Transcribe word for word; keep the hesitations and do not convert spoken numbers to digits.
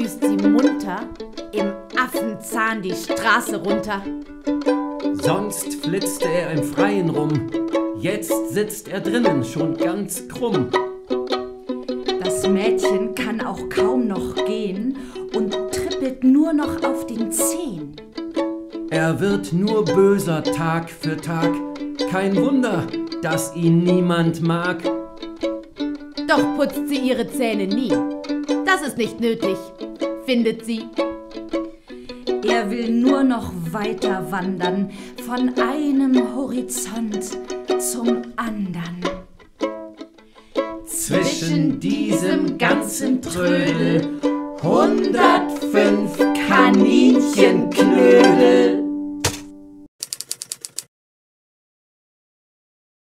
düst sie munter im Affenzahn die Straße runter. Sonst flitzte er im Freien rum, jetzt sitzt er drinnen schon ganz krumm. Das Mädchen kann auch kaum noch gehen und trippelt nur noch auf den Zehen. Er wird nur böser Tag für Tag, kein Wunder, dass ihn niemand mag. Doch putzt sie ihre Zähne nie, das ist nicht nötig, findet sie. Er will nur noch weiter wandern, von einem Horizont zum andern. Zwischen diesem ganzen Trödel hundertfünf Kaninchenknödel.